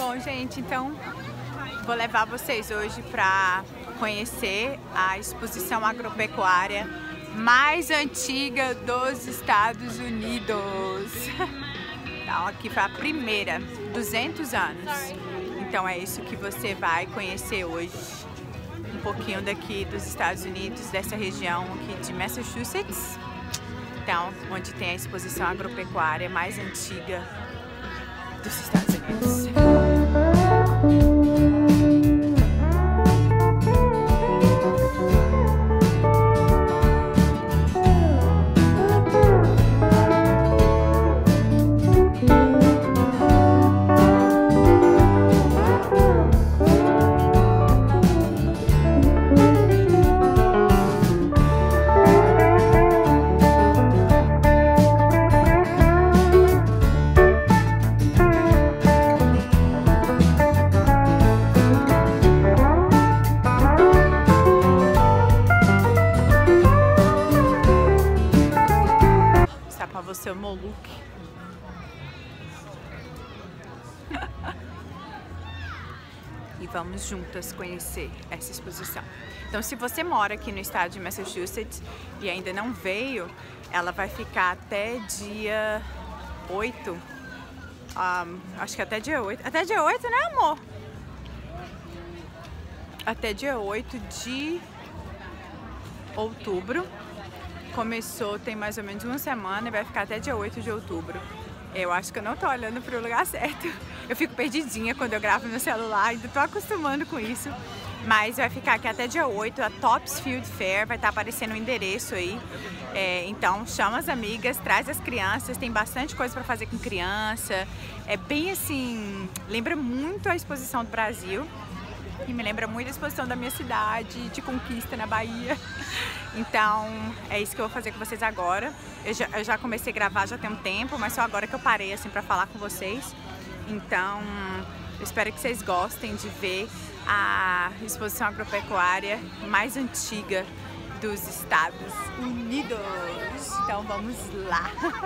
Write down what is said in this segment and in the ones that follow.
Bom, gente, então vou levar vocês hoje para conhecer a exposição agropecuária mais antiga dos Estados Unidos. Então, aqui foi a primeira, 200 anos. Então é isso que você vai conhecer hoje. Um pouquinho daqui dos Estados Unidos, dessa região aqui de Massachusetts. Então, onde tem a exposição agropecuária mais antiga dos Estados Unidos. Seu Moluque. E vamos juntas conhecer essa exposição. Então, se você mora aqui no estado de Massachusetts e ainda não veio, ela vai ficar até dia 8. Acho que até dia 8. Até dia 8, né, amor? Até dia 8 de outubro. Começou tem mais ou menos uma semana e vai ficar até dia 8 de outubro. Eu acho que eu não tô olhando pro lugar certo. Eu fico perdidinha quando eu gravo no celular, ainda tô acostumando com isso. Mas vai ficar aqui até dia 8, a Topsfield Fair, vai estar aparecendo o endereço aí. Então chama as amigas, traz as crianças, tem bastante coisa para fazer com criança. É bem assim, lembra muito a exposição do Brasil. E me lembra muito a exposição da minha cidade, de Conquista, na Bahia. Então, é isso que eu vou fazer com vocês agora. Eu já comecei a gravar já tem um tempo, mas só agora que eu parei assim pra falar com vocês. Então, eu espero que vocês gostem de ver a exposição agropecuária mais antiga dos Estados Unidos. Então, vamos lá!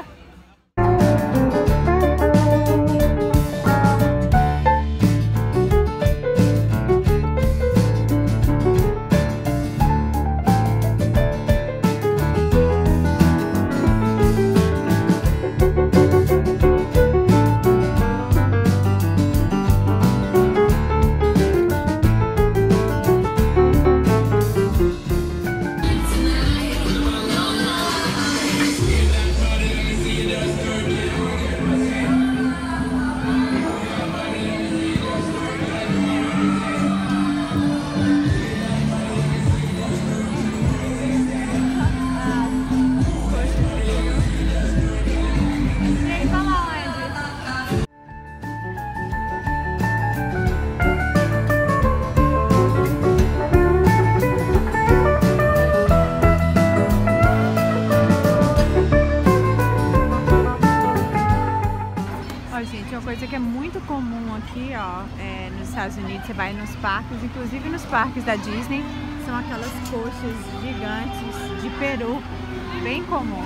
Gente, uma coisa que é muito comum aqui, ó, nos Estados Unidos, você vai nos parques, inclusive nos parques da Disney, são aquelas coxas gigantes de peru, bem comum.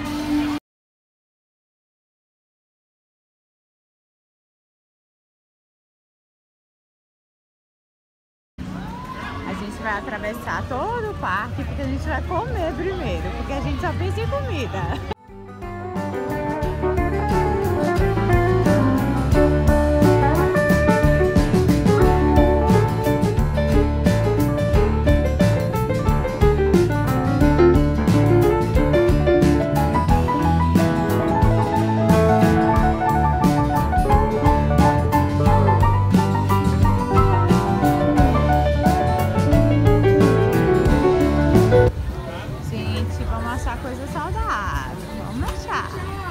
A gente vai atravessar todo o parque porque a gente vai comer primeiro, porque a gente só pensa em comida. Coisa saudável, vamos achar.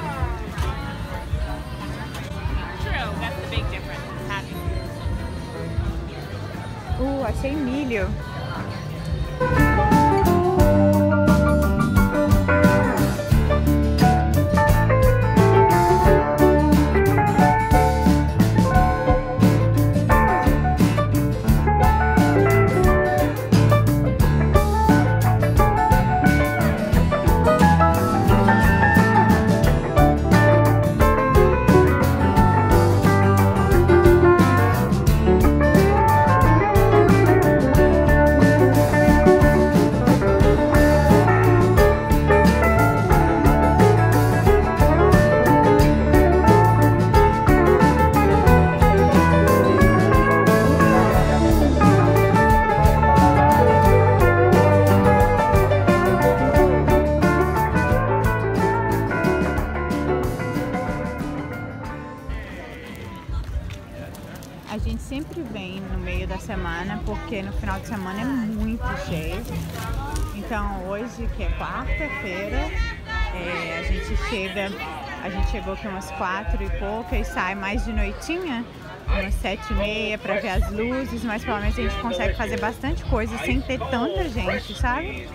True, that's the big difference. Achei milho. A gente sempre vem no meio da semana, porque no final de semana é muito cheio. Então hoje, que é quarta-feira, a gente chegou aqui umas 4 e pouca e sai mais de noitinha, umas 7h30 para ver as luzes, mas pelo menos a gente consegue fazer bastante coisa sem ter tanta gente, sabe?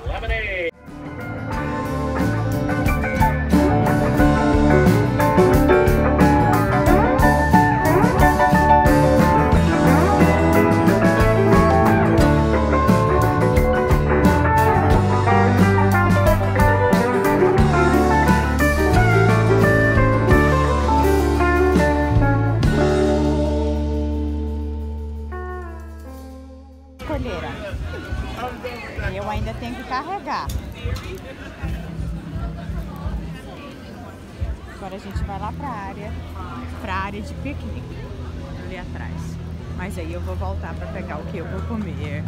Eu ainda tenho que carregar. Agora a gente vai lá pra área de piquenique, ali atrás. Mas aí eu vou voltar pra pegar o que eu vou comer.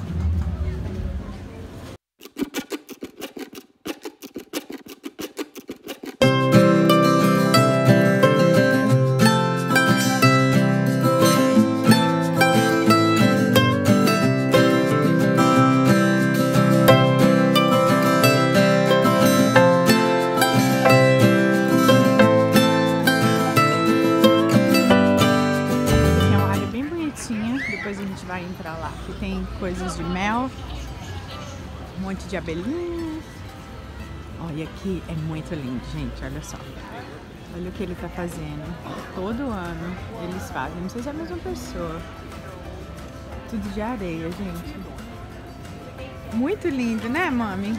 Depois a gente vai entrar lá, que tem coisas de mel, um monte de abelhinhas. Olha aqui, é muito lindo, gente, olha só. Olha o que ele tá fazendo. Todo ano eles fazem, não sei se é a mesma pessoa. Tudo de areia, gente. Muito lindo, né, mami?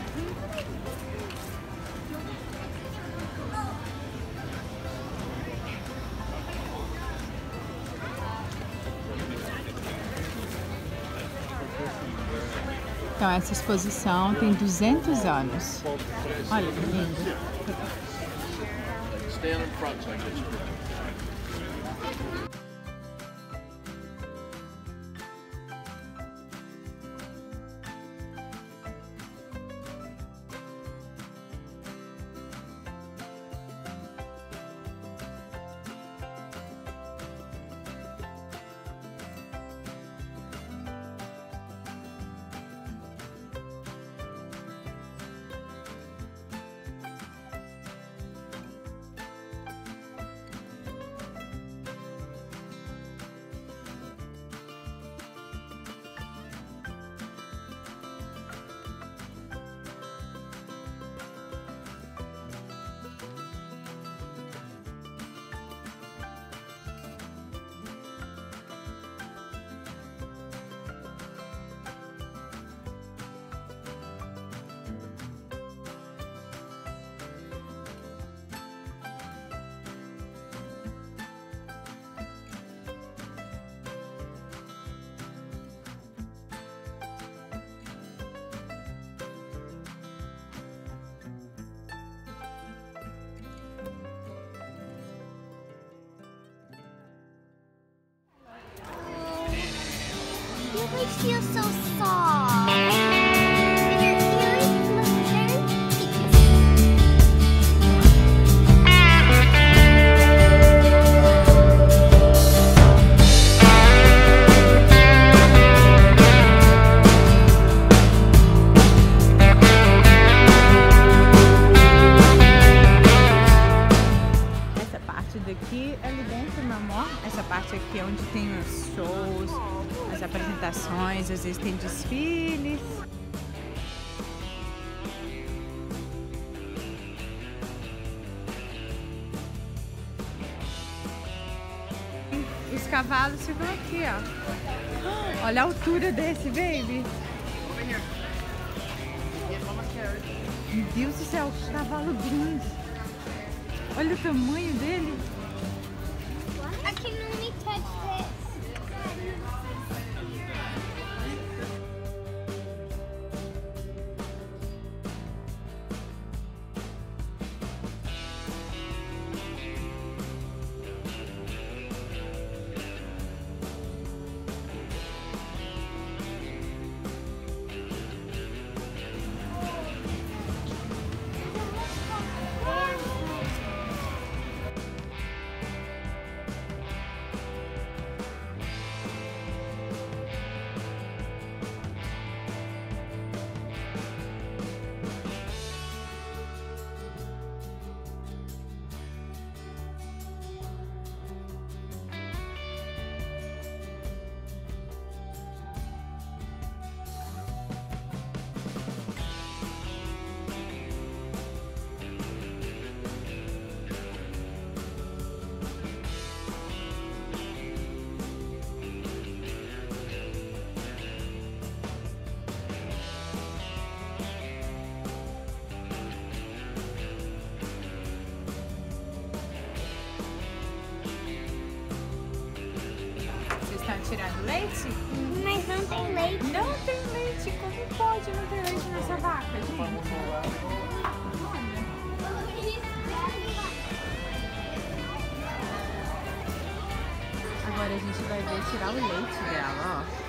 Então essa exposição tem 200 anos. Olha que lindo. You would feel so soft. Your ears look very pink. Essa parte daqui é ali dentro, meu amor. Essa parte aqui é onde tem os shows, as apresentações, às vezes tem desfiles. Os cavalos ficam aqui, ó. Olha a altura desse, baby. Meu Deus do céu, que cavalo grande. Olha o tamanho dele. I can only touch this. tá tirando leite? Mas não tem leite. Não tem leite. Como pode não ter leite nessa vaca, gente? Agora a gente vai ver tirar o leite dela, ó.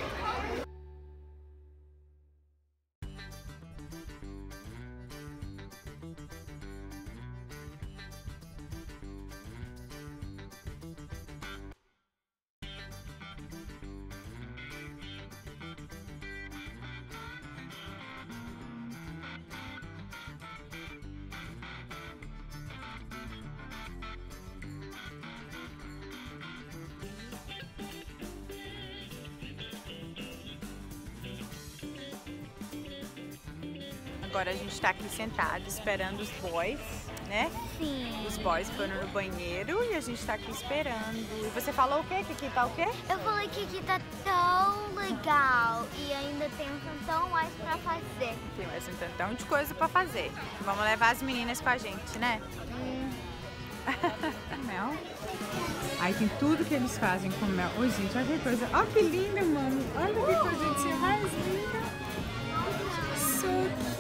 Agora a gente tá aqui sentado esperando os boys, né? Sim. Os boys foram no banheiro e a gente tá aqui esperando. E você falou o quê? Que aqui tá o quê? Eu falei que aqui tá tão legal e ainda tem um tantão mais pra fazer. Tem mais um tantão de coisa pra fazer. Vamos levar as meninas com a gente, né? Mel. Aí tem tudo que eles fazem com mel. Oi, gente, olha que coisa. Olha que linda, mano. Olha que coisa mais linda. So cute.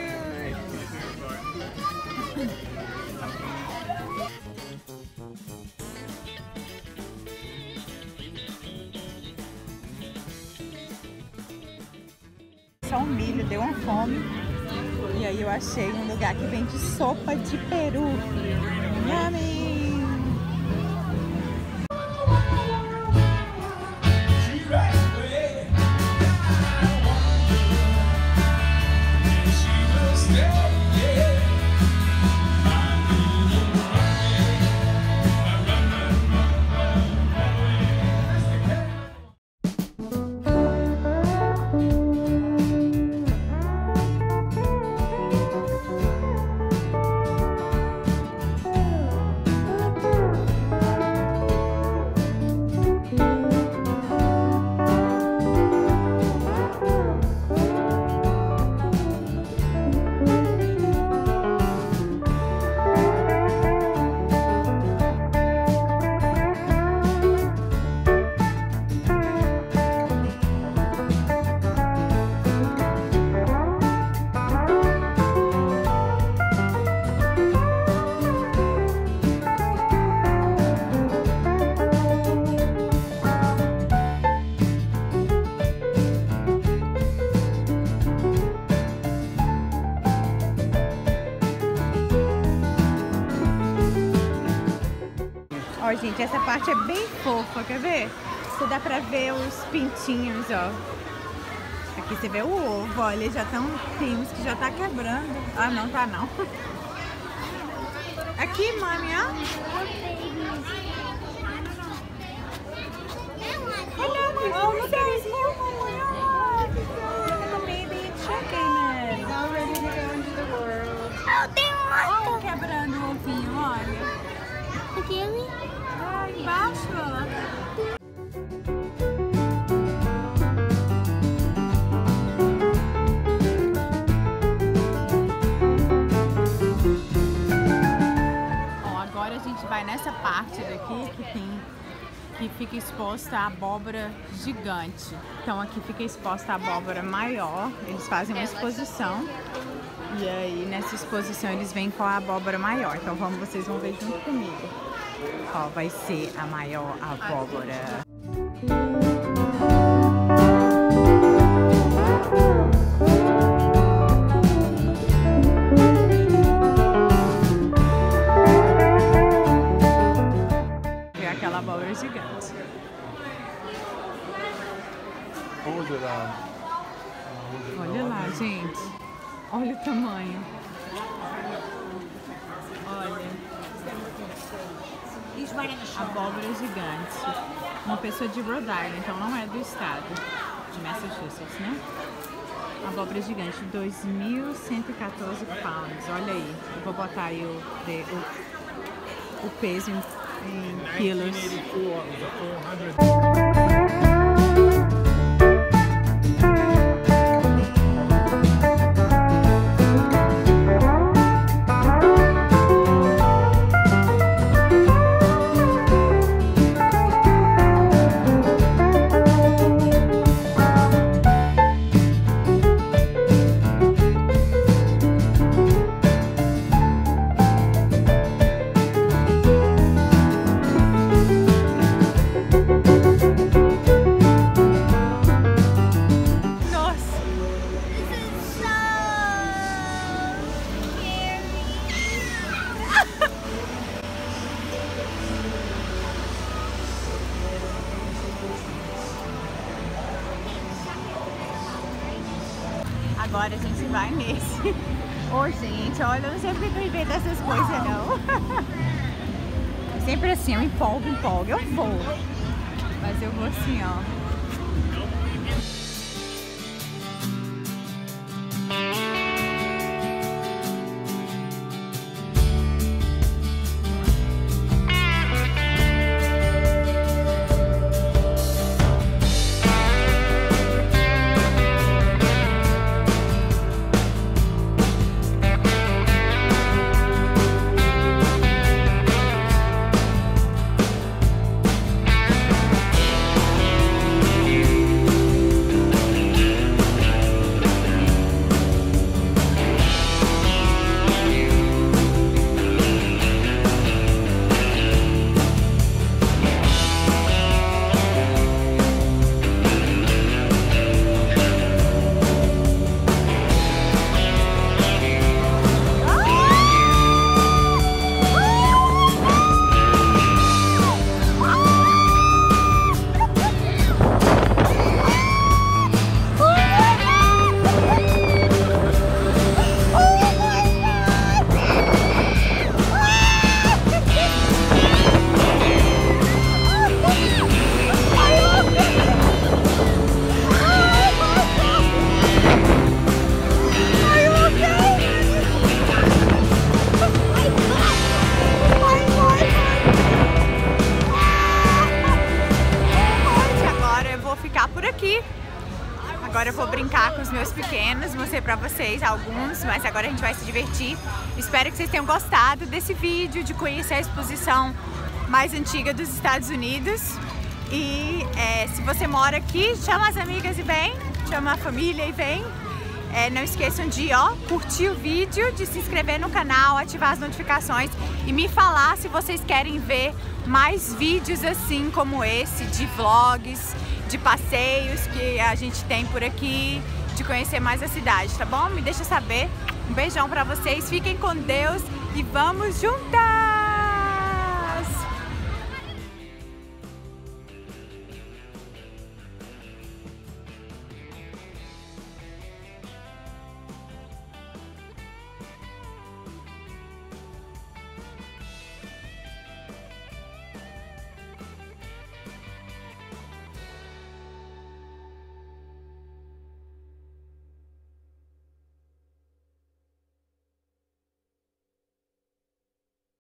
Só um milho, deu uma fome. E aí eu achei um lugar que vende sopa de peru. Yummy! Ó, gente, essa parte é bem fofa, quer ver? Você dá pra ver os pintinhos, ó. Aqui você vê o ovo, ó, eles já estão, tem uns que já tá quebrando. Ah, não tá não. Aqui, mami, ó. Oh, look at his hair, oh, baby chicken is all ready to go into the world. Oh, tem Olha outro. quebrando o ovinho, olha. Aquele? Ah, embaixo, ó. Ó, agora a gente vai nessa parte daqui que fica exposta a abóbora gigante. Então aqui fica exposta a abóbora maior. Eles fazem uma exposição. E aí nessa exposição eles vêm com a abóbora maior. Então vocês vão ver junto comigo. Ó, vai ser a maior abóbora. É aquela abóbora gigante. Olha lá, gente. Olha o tamanho. Olha. Abóbora gigante. Uma pessoa de Rhode Island, então não é do estado de Massachusetts, né? Abóbora gigante, 2.114 pounds. Olha aí. Eu vou botar aí o peso em quilos. agora a gente vai nesse. Ô, gente, olha, eu não sei porque eu invento essas coisas, não. É sempre assim, eu empolgo, eu vou. Mas eu vou assim, ó. Agora eu vou brincar com os meus pequenos, mostrei pra vocês alguns, mas agora a gente vai se divertir. Espero que vocês tenham gostado desse vídeo, de conhecer a exposição mais antiga dos Estados Unidos. E se você mora aqui, chama as amigas e vem, chama a família e vem. Não esqueçam de curtir o vídeo, de se inscrever no canal, ativar as notificações e me falar se vocês querem ver mais vídeos assim como esse, de vlogs, de passeios que a gente tem por aqui, de conhecer mais a cidade, tá bom? Me deixa saber. Um beijão pra vocês, fiquem com Deus e vamos juntas!